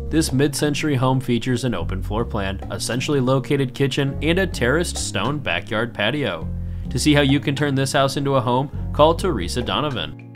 This mid-century home features an open floor plan, a centrally located kitchen, and a terraced stone backyard patio. To see how you can turn this house into a home, call Theresa Donovan.